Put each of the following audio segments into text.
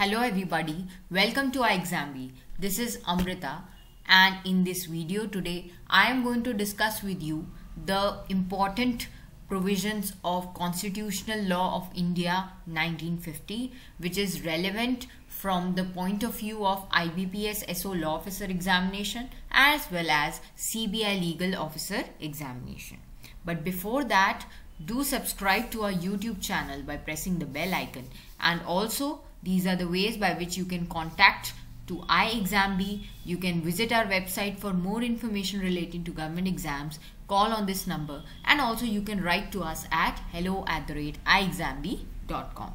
Hello everybody, welcome to iExamBee. This is Amrita and in this video today I am going to discuss with you the important provisions of Constitutional Law of India 1950 which is relevant from the point of view of IBPS SO Law Officer Examination as well as CBI Legal Officer Examination. But before that, do subscribe to our YouTube channel by pressing the bell icon, and also these are the ways by which you can contact to iExamBee. You can visit our website for more information relating to government exams, call on this number, and also you can write to us at hello@iexambee.com.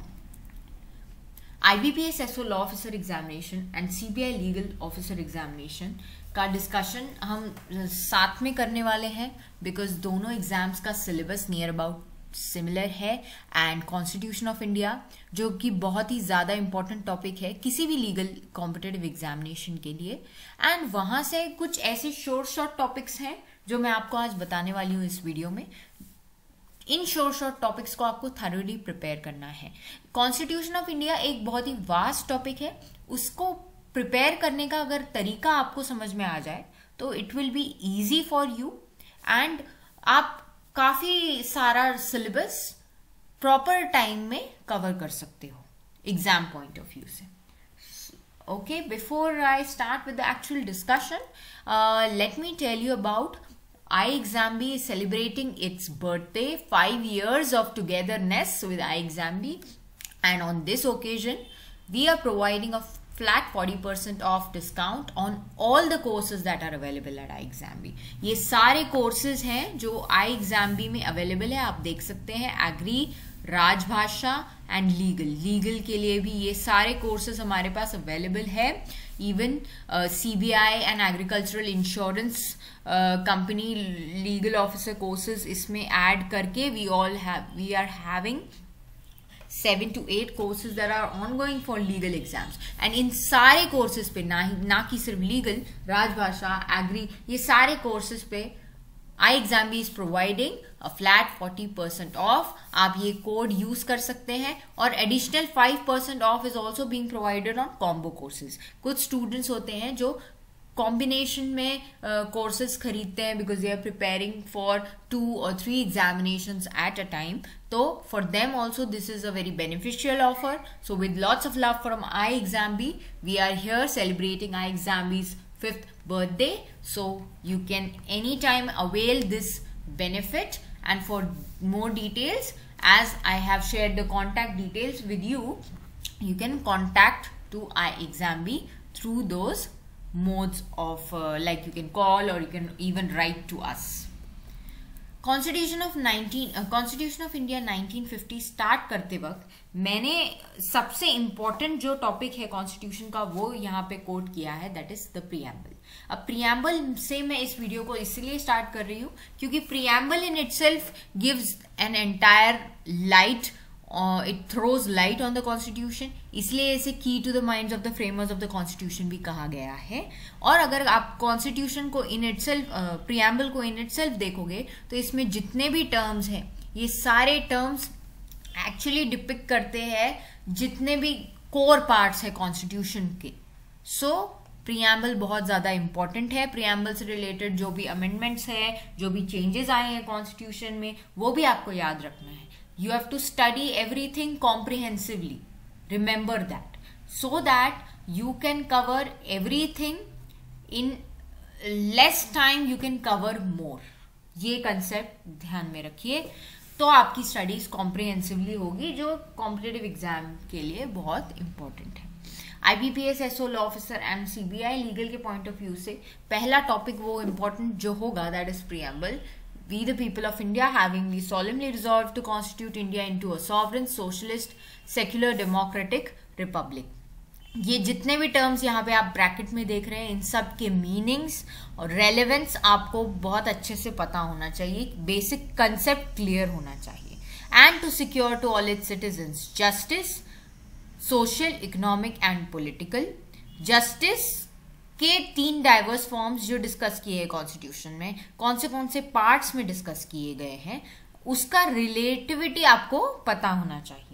IBPS SO Law Officer Examination and CBI Legal Officer Examination का discussion हम साथ में करने वाले हैं because दोनों exams का syllabus near about similar है एंड कॉन्स्टिट्यूशन ऑफ इंडिया जो कि बहुत ही ज़्यादा इंपॉर्टेंट टॉपिक है किसी भी लीगल कॉम्पिटिटिव एग्जामिनेशन के लिए। एंड वहाँ से कुछ ऐसे शॉर्ट टॉपिक्स हैं जो मैं आपको आज बताने वाली हूँ इस वीडियो में। इन शॉर्ट टॉपिक्स को आपको थरोली प्रिपेयर करना है। कॉन्स्टिट्यूशन ऑफ इंडिया एक बहुत ही वास्ट टॉपिक है, उसको प्रिपेयर करने का अगर तरीका आपको समझ में आ जाए तो it will be easy for you and आप काफी सारा सिलेबस प्रॉपर टाइम में कवर कर सकते हो एग्जाम पॉइंट ऑफ व्यू से। Okay, before I start with the actual discussion, let me tell you about iExamBee is celebrating its birthday, 5 years of togetherness with iExamBee, and on this occasion we are providing a flat 40% off discount on all the courses that are available at iExamBee. ये सारे courses हैं जो iExamBee में available है, आप देख सकते हैं। एग्री, राजभाषा एंड लीगल के लिए भी ये सारे कोर्सेज हमारे पास अवेलेबल है। Even CBI and agricultural insurance company legal officer courses इसमें ऐड करके we are having 7 to 8 courses that are ongoing for legal exams, and इन सारे courses पे ना कि सिर्फ legal, राजभाषा, एग्री, ये सारे courses पे iExamBee is providing a flat 40% off. आप ये कोड यूज कर सकते हैं और additional 5% off is also being provided on combo courses. कुछ स्टूडेंट्स होते हैं जो कॉम्बिनेशन में कोर्सेज खरीदते हैं because they are preparing for 2 or 3 examinations at a time. So for them also this is a very beneficial offer. So with lots of love from iExamBee, we are here celebrating iExamBee's 5th birthday. So you can anytime avail this benefit, and for more details, as I have shared the contact details with you, you can contact to iExamBee through those modes of like you can call or you can even write to us. Constitution of India 1950 start करते वक्त मैंने सबसे important जो topic है constitution का वो यहाँ पे कोट किया है, दैट इज द प्रीएम्बल। अब प्रीएम्बल से मैं इस वीडियो को इसलिए स्टार्ट कर रही हूँ क्योंकि preamble in itself gives an entire light, it throws light on the constitution, इसलिए इसे key to the minds of the framers of the constitution भी कहा गया है। और अगर आप कॉन्स्टिट्यूशन को इन इटसेल्फ, प्रीएम्बल को इन इटसेल्फ देखोगे तो इसमें जितने भी टर्म्स हैं ये सारे टर्म्स एक्चुअली डिपिक्ट करते हैं जितने भी कोर पार्ट्स है कॉन्स्टिट्यूशन के। सो प्रीएम्बल बहुत ज्यादा इंपॉर्टेंट है। प्रीएम्बल से रिलेटेड जो भी अमेंडमेंट्स है, जो भी चेंजेस आए हैं कॉन्स्टिट्यूशन में, वो भी आपको याद रखना है। You have to study everything comprehensively. Remember that, so that you can cover everything in less time. You can cover more. ये कंसेप्ट ध्यान में रखिए तो आपकी स्टडीज कॉम्प्रिहेंसिवली होगी, जो कॉम्पिटिटिव एग्जाम के लिए बहुत इंपॉर्टेंट है। IBPS SO law officer and CBI legal के पॉइंट ऑफ व्यू से पहला टॉपिक वो इंपॉर्टेंट जो होगा that is preamble. We the people of India havingly solemnly resolved to constitute India into a sovereign, socialist, secular, democratic republic. ये जितने भी terms यहाँ पे आप ब्रैकेट में देख रहे हैं इन सब के मीनिंग्स और रेलेवेंस आपको बहुत अच्छे से पता होना चाहिए, बेसिक कंसेप्ट क्लियर होना चाहिए। And to secure to all its citizens justice, social, economic and political. Justice के 3 डाइवर्स फॉर्म्स जो डिस्कस किए हैं कॉन्स्टिट्यूशन में, कौन से पार्ट्स में डिस्कस किए गए हैं, उसका रिलेटिविटी आपको पता होना चाहिए।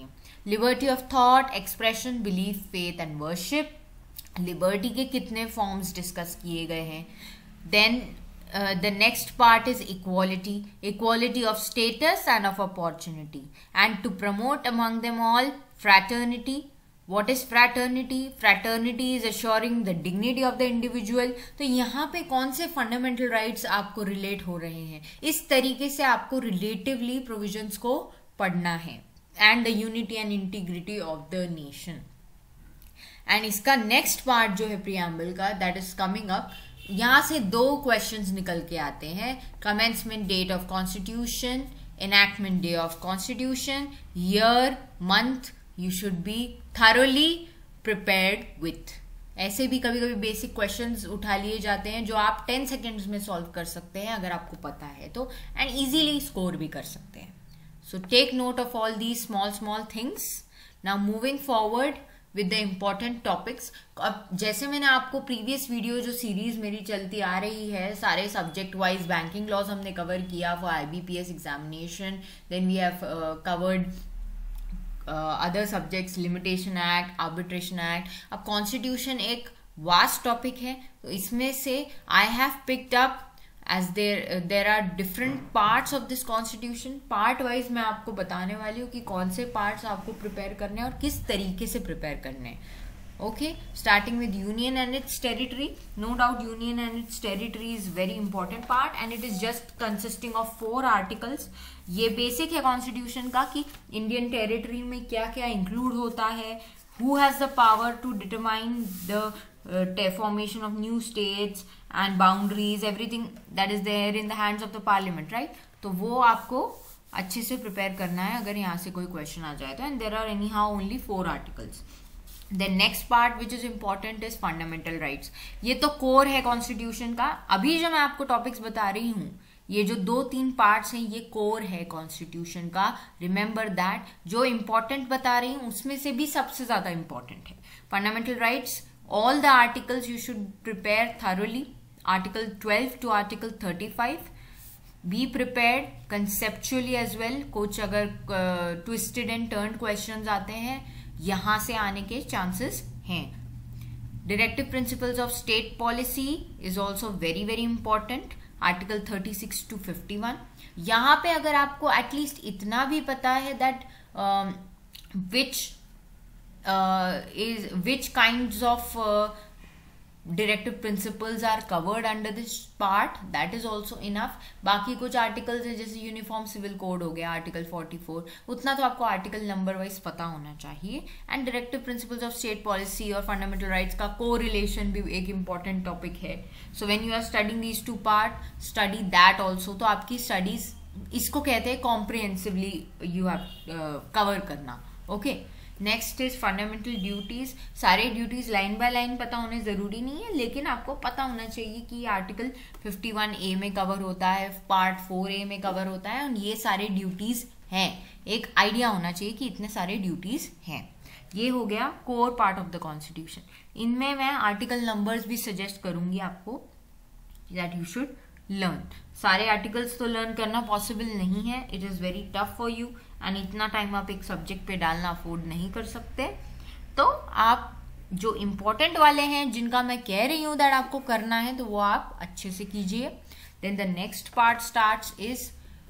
Liberty of thought, expression, belief, faith and worship. Liberty के कितने फॉर्म्स डिस्कस किए गए हैं। Then the next part is equality of status and of opportunity, and to promote among them all fraternity. What is fraternity? Fraternity is assuring the dignity of the individual. तो यहाँ पे कौन से fundamental rights आपको relate हो रहे हैं, इस तरीके से आपको रिलेटिवली प्रोविजंस को पढ़ना है। And the unity and integrity of the nation. And इसका नेक्स्ट पार्ट जो है प्रियम्बल का, दैट इज कमिंग अप। यहाँ से 2 क्वेश्चंस निकल के आते हैं। Commencement date of constitution, enactment day of constitution, year, month you should be thoroughly prepared with. ऐसे भी कभी कभी बेसिक क्वेश्चंस उठा लिए जाते हैं जो आप 10 सेकेंड्स में सॉल्व कर सकते हैं अगर आपको पता है तो, एंड इजीली स्कोर भी कर सकते हैं। So take note of all these small things. Now moving forward with the important topics. अब जैसे मैंने आपको प्रीवियस वीडियो जो सीरीज मेरी चलती आ रही है, सारे सब्जेक्ट वाइज बैंकिंग लॉज हमने कवर किया for IBPS examination, then we have covered other subjects, limitation act, arbitration act. अब कॉन्स्टिट्यूशन एक वास्ट टॉपिक है, तो इसमें से I have picked up as there are different parts of this constitution। Part wise मैं आपको बताने वाली हूँ कि कौन से पार्ट्स आपको प्रिपेयर करने हैं और किस तरीके से प्रिपेयर करने हैं। Okay, starting with union and its territory. No doubt union and its territory is very important part and it is just consisting of 4 articles. ये बेसिक है कॉन्स्टिट्यूशन का कि इंडियन टेरिटरी में क्या क्या इंक्लूड होता है, who has the power to determine the formation of new states and boundaries, everything that is there in the hands of the parliament, right? तो वो आपको अच्छे से प्रिपेयर करना है अगर यहाँ से कोई क्वेश्चन आ जाए तो। And there are anyhow only 4 articles. Then next part which is important is fundamental rights. ये तो कोर है कॉन्स्टिट्यूशन का। अभी जो मैं आपको टॉपिक्स बता रही हूँ, ये जो 2-3 पार्ट्स हैं, ये कोर है कॉन्स्टिट्यूशन का। Remember that. जो इंपॉर्टेंट बता रही हूँ उसमें से भी सबसे ज्यादा इंपॉर्टेंट है fundamental rights. All the articles you should prepare thoroughly, article 12 to article 35। Be prepared conceptually as well. कुछ अगर ट्विस्टेड एंड टर्न्ड क्वेश्चंस आते हैं, यहां से आने के चांसेस हैं। Directive principles of state policy is also very very important, article 36 to 51। यहाँ पे अगर आपको एटलीस्ट इतना भी पता है that which kinds of directive principles are covered under this part, that is also enough। बाकी कुछ आर्टिकल्स है जैसे यूनिफॉर्म सिविल कोड हो गया आर्टिकल 44, उतना तो आपको आर्टिकल नंबर वाइज पता होना चाहिए। And directive principles of state policy और फंडामेंटल राइट्स का कोरिलेशन भी एक इंपॉर्टेंट टॉपिक है। So when you are studying these 2 part, study that also. तो आपकी स्टडीज, इसको कहते हैं कॉम्प्रिहेंसिवली यू हैव कवर करना। Okay, next is fundamental duties. सारे ड्यूटीज लाइन बाय लाइन पता होने जरूरी नहीं है, लेकिन आपको पता होना चाहिए कि आर्टिकल 51A में कवर होता है, पार्ट 4A में कवर होता है, और ये सारे ड्यूटीज हैं। एक आइडिया होना चाहिए कि इतने सारे ड्यूटीज हैं। ये हो गया core part of the constitution. इनमें मैं आर्टिकल नंबर्स भी सजेस्ट करूंगी आपको दैट यू शुड लर्न। सारे आर्टिकल्स तो लर्न करना पॉसिबल नहीं है, it is very tough for you, and इतना टाइम आप एक सब्जेक्ट पे डालना अफोर्ड नहीं कर सकते। तो आप जो इम्पोर्टेंट वाले हैं, जिनका मैं कह रही हूं दैट आपको करना है, तो वो आप अच्छे से कीजिए। Then the next part starts is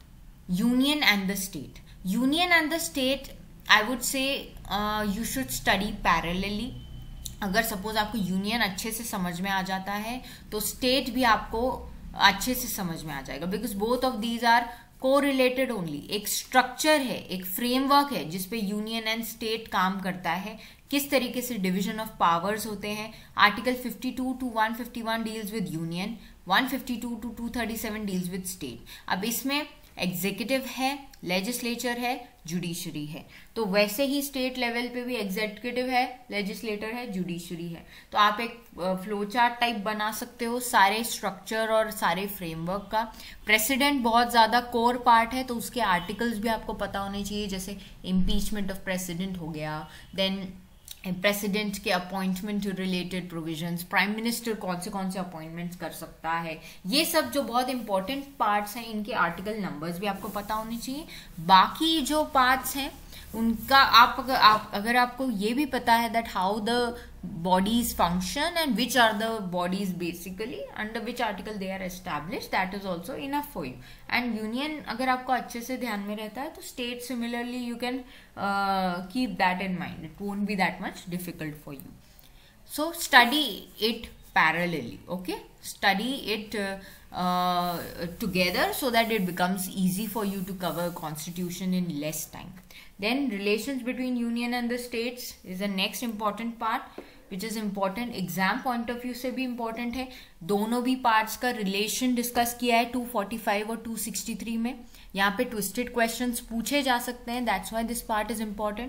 union and the state. Union and the state I would say you should study parallelly. अगर सपोज आपको यूनियन अच्छे से समझ में आ जाता है तो स्टेट भी आपको अच्छे से समझ में आ जाएगा, because both of these are correlated only. एक स्ट्रक्चर है, एक फ्रेमवर्क है जिसपे यूनियन एंड स्टेट काम करता है, किस तरीके से डिवीजन ऑफ पावर्स होते हैं। Article 52 to 151 deals with union, 152 to 237 deals with state. अब इसमें एग्जीक्यूटिव है, लेजिस्लेचर है, जुडिशरी है, तो वैसे ही स्टेट लेवल पे भी एग्जीक्यूटिव है, लेजिस्लेटर है, जुडिशरी है। तो आप एक फ्लो चार्ट टाइप बना सकते हो सारे स्ट्रक्चर और सारे फ्रेमवर्क का। प्रेसिडेंट बहुत ज्यादा कोर पार्ट है, तो उसके आर्टिकल्स भी आपको पता होने चाहिए, जैसे इम्पीचमेंट ऑफ प्रेसिडेंट हो गया, देन प्रेसिडेंट के appointment related provisions, prime minister कौन से अपॉइंटमेंट्स कर सकता है, ये सब जो बहुत इंपॉर्टेंट पार्ट्स हैं, इनके आर्टिकल नंबर्स भी आपको पता होने चाहिए। बाकी जो पार्ट्स हैं उनका आप अगर आपको ये भी पता है that how the bodies function and which are the bodies basically under which article they are established, that is also enough for you. And union अगर आपको अच्छे से ध्यान में रहता है तो state similarly you can keep that in mind. It won't be that much difficult for you. So study it parallelly, okay? Study it together so that it becomes easy for you to cover constitution in less time. Then relations between union and the states is the next important part, which is important exam point of view से भी important है. दोनों भी parts का relation discuss किया है 245 और 263 में. यहाँ पे ट्विस्टेड क्वेश्चंस पूछे जा सकते हैं, that's why this part is important.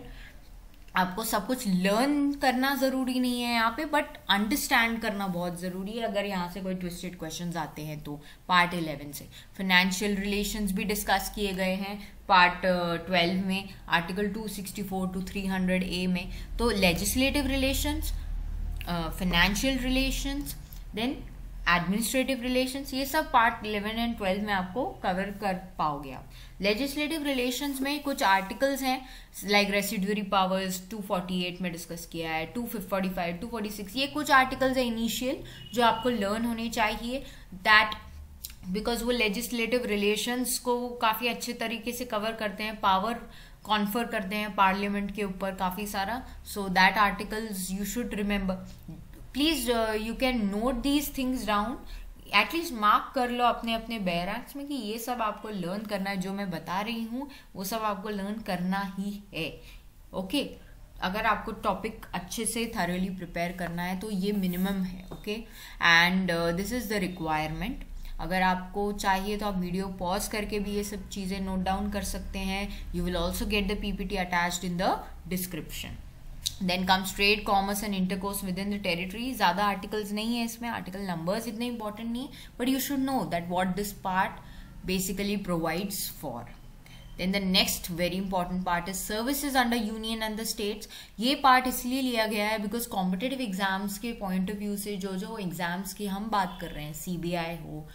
आपको सब कुछ लर्न करना जरूरी नहीं है यहाँ पे, बट अंडरस्टैंड करना बहुत जरूरी है अगर यहाँ से कोई ट्विस्टेड क्वेश्चंस आते हैं तो. पार्ट 11 से फाइनेंशियल रिलेशंस भी डिस्कस किए गए हैं पार्ट 12 में, आर्टिकल 264 to 300A में. तो legislative relations, financial relations, then administrative relations, ये सब पार्ट 11 एंड 12 में आपको कवर कर पाओगे आप. लेजिस्लेटिव रिलेशंस में कुछ आर्टिकल्स हैं लाइक रेसिड्यूरी पावर्स 248 में डिस्कस किया है, 245, 246, ये कुछ आर्टिकल्स है इनिशियल जो आपको लर्न होने चाहिए, दैट बिकॉज वो लेजिस्लेटिव रिलेशंस को काफ़ी अच्छे तरीके से कवर करते हैं, पावर कॉन्फर करते हैं पार्लियामेंट के ऊपर काफ़ी सारा. So that articles you should remember. Please you can note these things down, at least mark कर लो अपने अपने बैरक्स में कि ये सब आपको लर्न करना है, जो मैं बता रही हूँ वो सब आपको लर्न करना ही है. ओके अगर आपको टॉपिक अच्छे से थॉरली प्रिपेयर करना है तो ये मिनिमम है. Okay and this is the requirement. अगर आपको चाहिए तो आप वीडियो पॉज करके भी ये सब चीज़ें नोट डाउन कर सकते हैं. You will also get the PPT attached in the description. Then comes trade, commerce and intercourse within the territory. ज़्यादा आर्टिकल्स नहीं है इसमें, आर्टिकल नंबर्स इतने इंपॉर्टेंट नहीं है, but you should know that what this part basically provides for. Then the next very important part is services under union and the states. ये पार्ट इसलिए लिया गया है बिकॉज कॉम्पिटेटिव एग्जाम्स के पॉइंट ऑफ व्यू से जो एग्जाम्स की हम बात कर रहे हैं, CBI हो,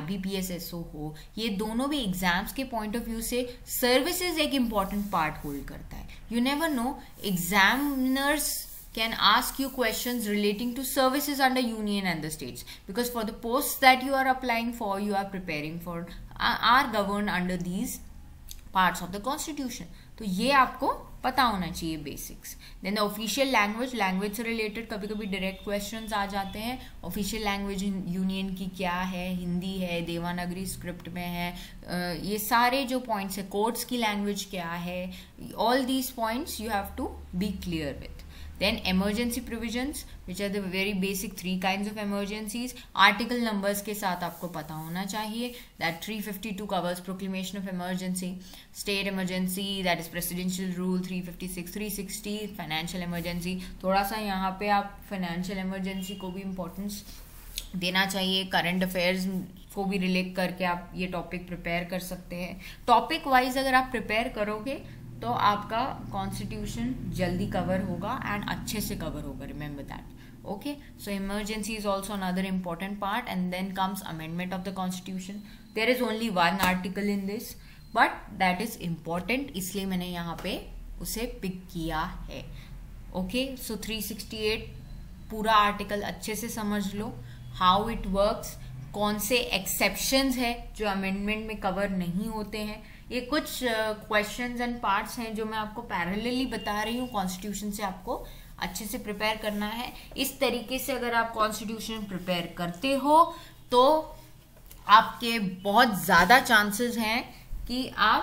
IBPS हो, ये दोनों भी एग्जाम्स के पॉइंट ऑफ व्यू से सर्विसेज एक इम्पॉर्टेंट पार्ट होल्ड करता है. You never know, examiners can ask you questions relating to services under union and the states, because for the posts that you are applying for, you are preparing for, are governed under these parts of the constitution. तो ये आपको पता होना चाहिए basics. Then the official language, language से related कभी कभी direct questions आ जाते हैं. ऑफिशियल लैंग्वेज यूनियन की क्या है, हिंदी है, देवनागरी स्क्रिप्ट में है, ये सारे जो पॉइंट्स है, कोर्ट्स की लैंग्वेज क्या है, all these points you have to be clear with. Then emergency provisions, which are the very basic 3 kinds of emergencies. Article numbers के साथ आपको पता होना चाहिए that 352 covers proclamation of emergency. State emergency, that is presidential rule 356, 360. Financial emergency, थोड़ा सा यहाँ पे आप financial emergency को भी importance देना चाहिए. करंट अफेयर्स को भी रिलेट करके आप ये टॉपिक प्रिपेयर कर सकते हैं. टॉपिक वाइज अगर आप प्रिपेयर करोगे तो आपका कॉन्स्टिट्यूशन जल्दी कवर होगा एंड अच्छे से कवर होगा. Remember that. Okay so emergency is also another important part. And then comes amendment of the constitution. There is only 1 article in this, but that is important, इसलिए मैंने यहाँ पे उसे पिक किया है. ओके सो 368 पूरा article अच्छे से समझ लो, हाउ इट वर्क्स, कौन से एक्सेप्शंस है जो अमेंडमेंट में कवर नहीं होते हैं. ये कुछ क्वेश्चंस एंड पार्ट्स हैं जो मैं आपको पैरेलली बता रही हूँ. कॉन्स्टिट्यूशन से आपको अच्छे से प्रिपेयर करना है. इस तरीके से अगर आप कॉन्स्टिट्यूशन प्रिपेयर करते हो तो आपके बहुत ज़्यादा चांसेस हैं कि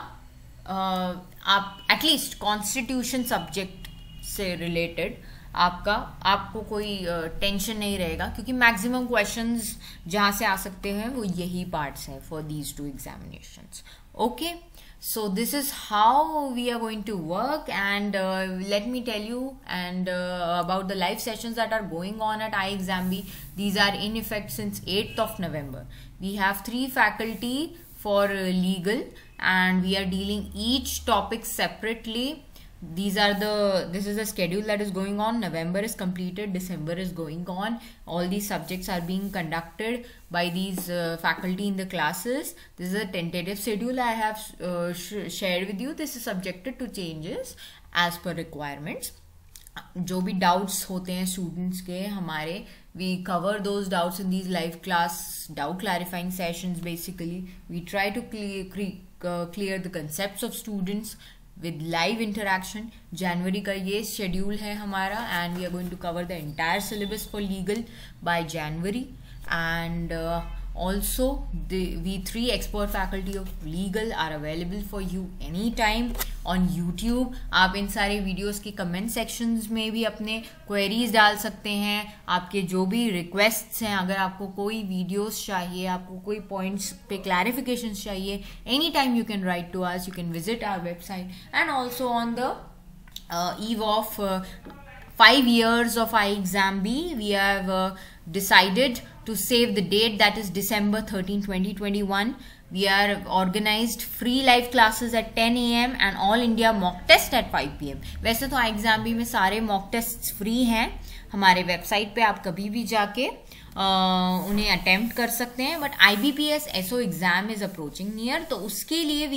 आप एटलीस्ट कॉन्स्टिट्यूशन सब्जेक्ट से रिलेटेड आपको कोई टेंशन नहीं रहेगा, क्योंकि मैक्सिमम क्वेश्चंस जहाँ से आ सकते हैं वो यही पार्ट्स हैं for these 2 examinations. Okay so this is how we are going to work, and let me tell you and about the live sessions that are going on at iExamB. These are in effect since 8th of November. We have 3 faculty for legal, and we are dealing each topic separately. This is the schedule that is going on. November is completed, December is going on. All these subjects are being conducted by these faculty in the classes. This is a tentative schedule I have shared with you. This is subjected to changes, as per requirements. जो भी doubts होते हैं students के हमारे, we cover those doubts in these live class doubt clarifying sessions. Basically we try to clear the concepts of students with live interaction. जनवरी का ये schedule है हमारा, and we are going to cover the entire syllabus for legal by January. And also we 3 expert faculty of legal are available for you anytime on YouTube. आप इन सारे videos की comment sections में भी अपने queries डाल सकते हैं. आपके जो भी रिक्वेस्ट्स हैं, अगर आपको कोई वीडियोस चाहिए, आपको कोई पॉइंट्स पे क्लैरिफिकेशन चाहिए, any time you can write to us. You can visit our website. And also on the eve of 5 years of iExamB, we have decided to save the date, that is December 13, 2021. We are organized free live classes at 10 AM and all India mock test at 5 PM. वैसे तो iExamB में सारे mock tests free हैं. हमारे website पे आप कभी भी जाके उन्हें अटेम्प्ट कर सकते हैं. But IBPS SO exam is approaching near, तो उसके लिए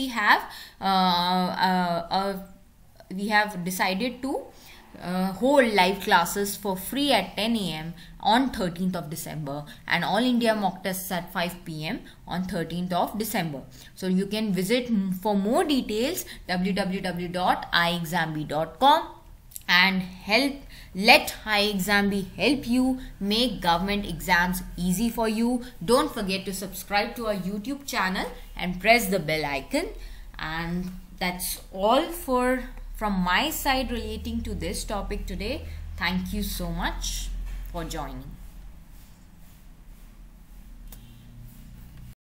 we have decided to hold live classes for free at 10 AM on 13th of December and all India mock tests at 5 PM on 13th of December. So you can visit for more details www.iexamb.com and let iExamB help you make government exams easy for you. Don't forget to subscribe to our YouTube channel and press the bell icon. And that's all from my side relating to this topic today. Thank you so much for joining.